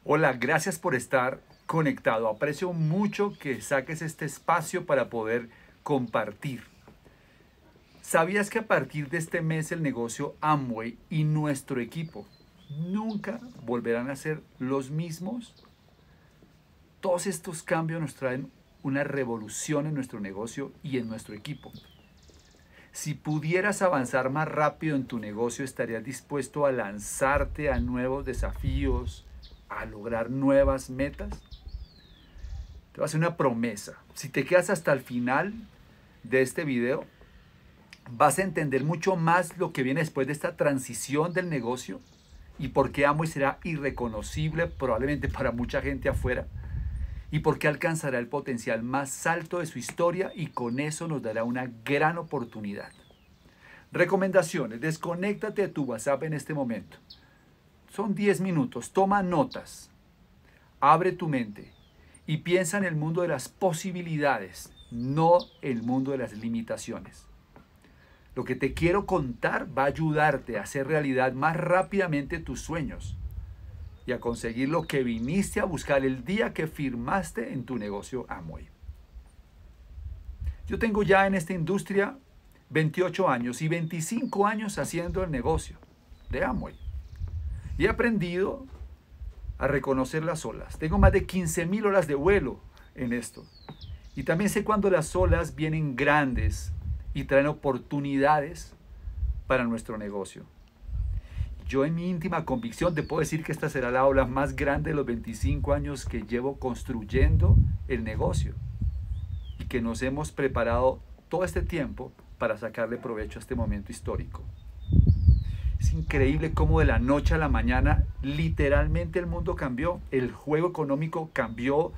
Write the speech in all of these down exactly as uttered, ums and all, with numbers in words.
Hola, gracias por estar conectado. Aprecio mucho que saques este espacio para poder compartir. ¿Sabías que a partir de este mes el negocio Amway y nuestro equipo nunca volverán a ser los mismos? Todos estos cambios nos traen una revolución en nuestro negocio y en nuestro equipo. Si pudieras avanzar más rápido en tu negocio, ¿estarías dispuesto a lanzarte a nuevos desafíos, a lograr nuevas metas? Te voy a hacer una promesa. Si te quedas hasta el final de este video, vas a entender mucho más lo que viene después de esta transición del negocio y por qué Amway será irreconocible probablemente para mucha gente afuera y por qué alcanzará el potencial más alto de su historia y con eso nos dará una gran oportunidad. Recomendaciones: desconéctate de tu WhatsApp en este momento. Son diez minutos, toma notas, abre tu mente y piensa en el mundo de las posibilidades, no el mundo de las limitaciones. Lo que te quiero contar va a ayudarte a hacer realidad más rápidamente tus sueños y a conseguir lo que viniste a buscar el día que firmaste en tu negocio Amway. Yo tengo ya en esta industria veintiocho años y veinticinco años haciendo el negocio de Amway. Y he aprendido a reconocer las olas. Tengo más de quince mil horas de vuelo en esto. Y también sé cuando las olas vienen grandes y traen oportunidades para nuestro negocio. Yo en mi íntima convicción te puedo decir que esta será la ola más grande de los veinticinco años que llevo construyendo el negocio. Y que nos hemos preparado todo este tiempo para sacarle provecho a este momento histórico. Es increíble cómo de la noche a la mañana literalmente el mundo cambió, el juego económico cambió,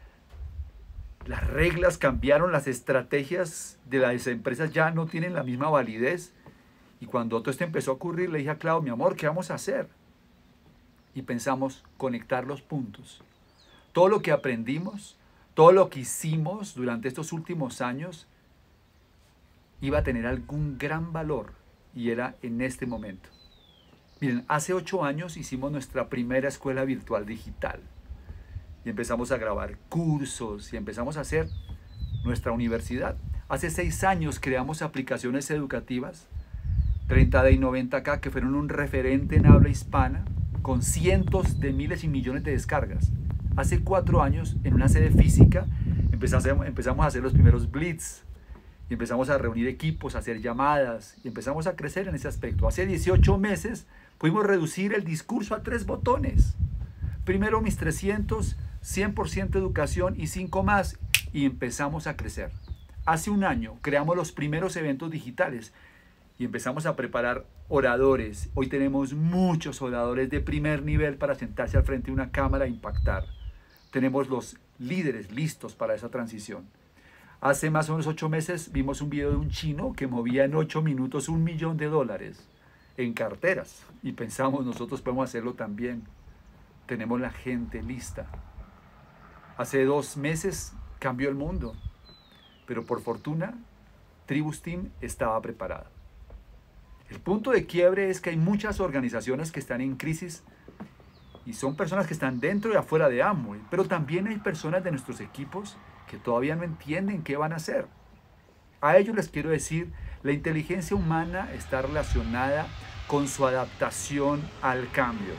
las reglas cambiaron, las estrategias de las empresas ya no tienen la misma validez. Y cuando todo esto empezó a ocurrir, le dije a Clau, mi amor, ¿qué vamos a hacer? Y pensamos conectar los puntos. Todo lo que aprendimos, todo lo que hicimos durante estos últimos años iba a tener algún gran valor y era en este momento. Miren, hace ocho años hicimos nuestra primera escuela virtual digital y empezamos a grabar cursos y empezamos a hacer nuestra universidad. Hace seis años creamos aplicaciones educativas, treinta D y noventa K, que fueron un referente en habla hispana con cientos de miles y millones de descargas. Hace cuatro años, en una sede física, empezamos, empezamos a hacer los primeros blitz y empezamos a reunir equipos, a hacer llamadas y empezamos a crecer en ese aspecto. Hace dieciocho meses pudimos reducir el discurso a tres botones. Primero mis trescientos, cien por ciento educación y cinco más y empezamos a crecer. Hace un año creamos los primeros eventos digitales y empezamos a preparar oradores. Hoy tenemos muchos oradores de primer nivel para sentarse al frente de una cámara e impactar. Tenemos los líderes listos para esa transición. Hace más o menos ocho meses vimos un video de un chino que movía en ocho minutos un millón de dólares en carteras. Y pensamos, nosotros podemos hacerlo también. Tenemos la gente lista. Hace dos meses cambió el mundo. Pero por fortuna, Tribus Team estaba preparado. El punto de quiebre es que hay muchas organizaciones que están en crisis y son personas que están dentro y afuera de Amway, pero también hay personas de nuestros equipos que todavía no entienden qué van a hacer. A ellos les quiero decir, la inteligencia humana está relacionada con su adaptación al cambio.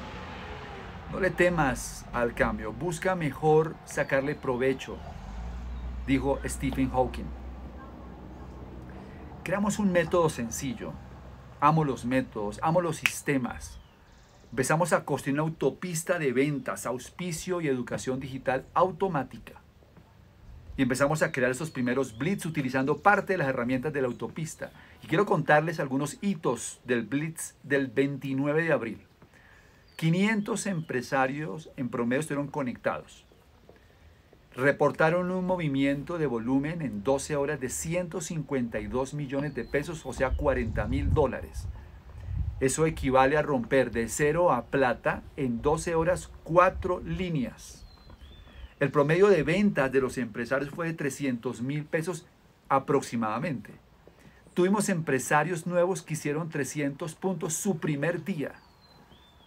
No le temas al cambio, busca mejor sacarle provecho, dijo Stephen Hawking. Creamos un método sencillo. Amo los métodos, amo los sistemas. Empezamos a construir una autopista de ventas, auspicio y educación digital automática. Y empezamos a crear esos primeros blitz utilizando parte de las herramientas de la autopista. Y quiero contarles algunos hitos del blitz del veintinueve de abril. quinientos empresarios en promedio estuvieron conectados. Reportaron un movimiento de volumen en doce horas de ciento cincuenta y dos millones de pesos, o sea, cuarenta mil dólares. Eso equivale a romper de cero a plata en doce horas cuatro líneas. El promedio de ventas de los empresarios fue de trescientos mil pesos aproximadamente. Tuvimos empresarios nuevos que hicieron trescientos puntos su primer día.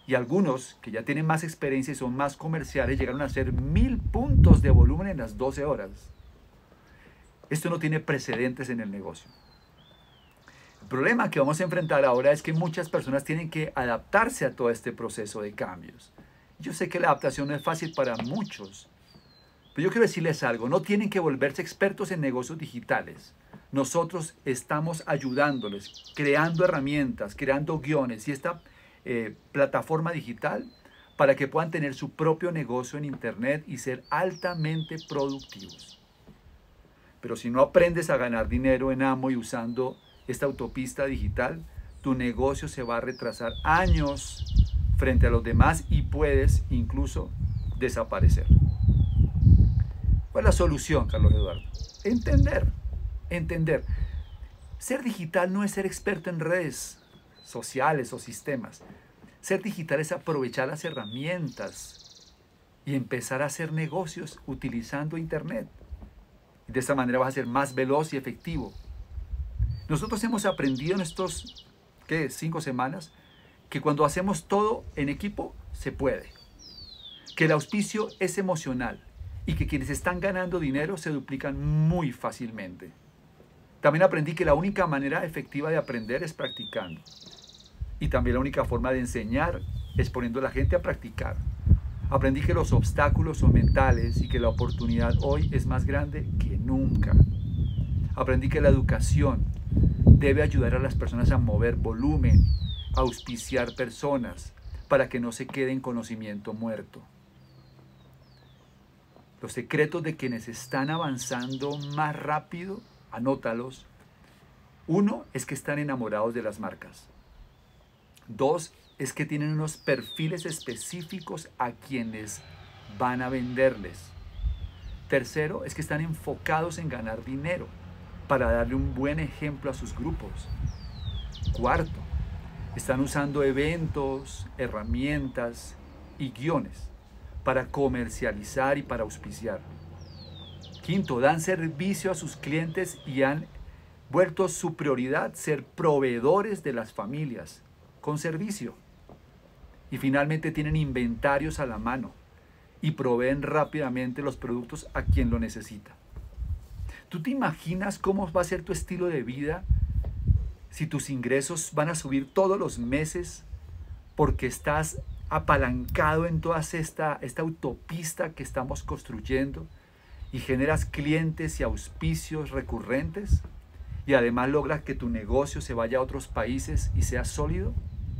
Y algunos que ya tienen más experiencia y son más comerciales llegaron a hacer mil puntos de volumen en las doce horas. Esto no tiene precedentes en el negocio. El problema que vamos a enfrentar ahora es que muchas personas tienen que adaptarse a todo este proceso de cambios. Yo sé que la adaptación no es fácil para muchos, pero yo quiero decirles algo, no tienen que volverse expertos en negocios digitales. Nosotros estamos ayudándoles, creando herramientas, creando guiones y esta eh, plataforma digital para que puedan tener su propio negocio en Internet y ser altamente productivos. Pero si no aprendes a ganar dinero en Amway usando esta autopista digital, tu negocio se va a retrasar años frente a los demás y puedes incluso desaparecer. ¿Cuál es la solución, Carlos Eduardo? Entender, entender. Ser digital no es ser experto en redes sociales o sistemas. Ser digital es aprovechar las herramientas y empezar a hacer negocios utilizando Internet. De esta manera vas a ser más veloz y efectivo. Nosotros hemos aprendido en estos, ¿qué? Cinco semanas, que cuando hacemos todo en equipo, se puede. Que el auspicio es emocional y que quienes están ganando dinero se duplican muy fácilmente. También aprendí que la única manera efectiva de aprender es practicando. Y también la única forma de enseñar es poniendo a la gente a practicar. Aprendí que los obstáculos son mentales y que la oportunidad hoy es más grande que nunca. Aprendí que la educación debe ayudar a las personas a mover volumen, a auspiciar personas, para que no se quede en conocimiento muerto. Los secretos de quienes están avanzando más rápido, anótalos. Uno es que están enamorados de las marcas. Dos es que tienen unos perfiles específicos a quienes van a venderles. Tercero es que están enfocados en ganar dinero para darle un buen ejemplo a sus grupos. Cuarto, están usando eventos, herramientas y guiones para comercializar y para auspiciar. Quinto, dan servicio a sus clientes y han vuelto su prioridad ser proveedores de las familias con servicio. Y finalmente tienen inventarios a la mano y proveen rápidamente los productos a quien lo necesita. ¿Tú te imaginas cómo va a ser tu estilo de vida si tus ingresos van a subir todos los meses porque estás apalancado en toda esta, esta autopista que estamos construyendo y generas clientes y auspicios recurrentes y además logras que tu negocio se vaya a otros países y sea sólido?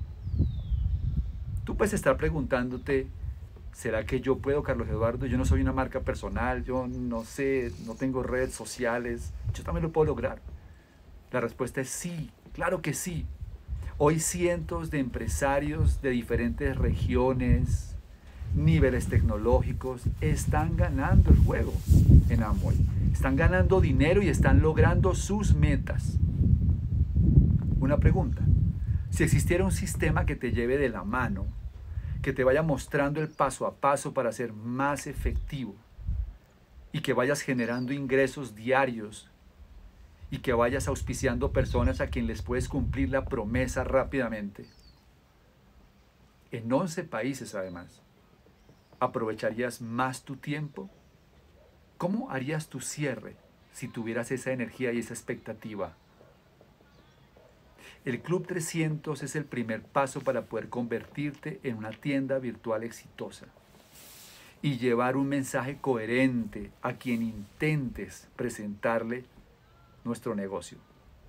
Tú puedes estar preguntándote, ¿será que yo puedo, Carlos Eduardo? Yo no soy una marca personal, yo no sé, no tengo redes sociales, yo también lo puedo lograr. La respuesta es sí, claro que sí. Hoy cientos de empresarios de diferentes regiones, niveles tecnológicos, están ganando el juego en Amway. Están ganando dinero y están logrando sus metas. Una pregunta. Si existiera un sistema que te lleve de la mano, que te vaya mostrando el paso a paso para ser más efectivo y que vayas generando ingresos diarios y que vayas auspiciando personas a quien les puedes cumplir la promesa rápidamente, en once países además, ¿aprovecharías más tu tiempo? ¿Cómo harías tu cierre si tuvieras esa energía y esa expectativa? El Club trescientos es el primer paso para poder convertirte en una tienda virtual exitosa y llevar un mensaje coherente a quien intentes presentarle nuestro negocio.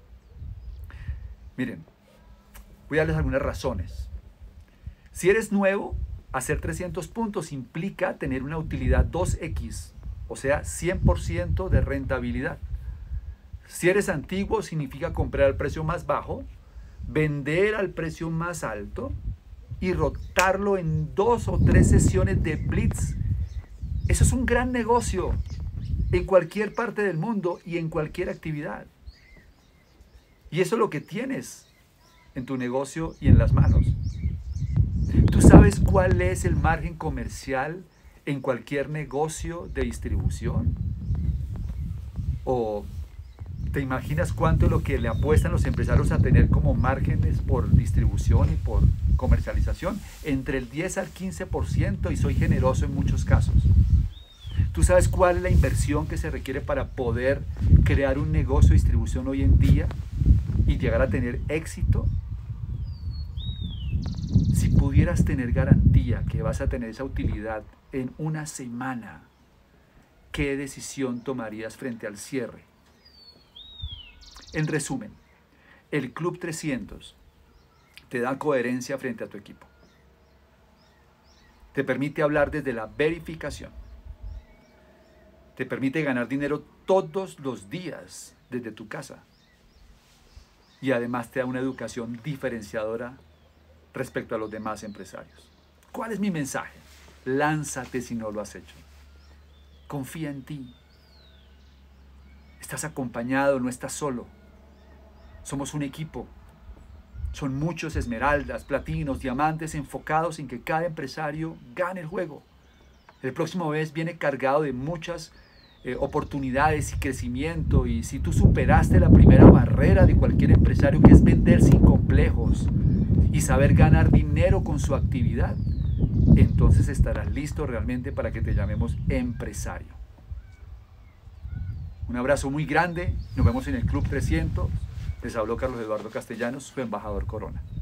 Miren, voy a darles algunas razones. Si eres nuevo, hacer trescientos puntos implica tener una utilidad dos equis, o sea, cien por ciento de rentabilidad. Si eres antiguo, significa comprar al precio más bajo, vender al precio más alto y rotarlo en dos o tres sesiones de blitz. Eso es un gran negocio en cualquier parte del mundo y en cualquier actividad. Y eso es lo que tienes en tu negocio y en las manos. ¿Tú sabes cuál es el margen comercial en cualquier negocio de distribución? ¿O ¿Te imaginas cuánto es lo que le apuestan los empresarios a tener como márgenes por distribución y por comercialización? Entre el diez al quince por ciento, y soy generoso en muchos casos. ¿Tú sabes cuál es la inversión que se requiere para poder crear un negocio de distribución hoy en día y llegar a tener éxito? Si pudieras tener garantía que vas a tener esa utilidad en una semana, ¿qué decisión tomarías frente al cierre? En resumen, el Club trescientos te da coherencia frente a tu equipo. Te permite hablar desde la verificación. Te permite ganar dinero todos los días desde tu casa. Y además te da una educación diferenciadora respecto a los demás empresarios. ¿Cuál es mi mensaje? Lánzate si no lo has hecho. Confía en ti. Estás acompañado, no estás solo. Somos un equipo. Son muchos esmeraldas, platinos, diamantes enfocados en que cada empresario gane el juego. El próximo mes viene cargado de muchas eh, oportunidades y crecimiento, y si tú superaste la primera barrera de cualquier empresario, que es vender sin complejos y saber ganar dinero con su actividad, entonces estarás listo realmente para que te llamemos empresario. Un abrazo muy grande, nos vemos en el Club trescientos. Les habló Carlos Eduardo Castellanos, su embajador Corona.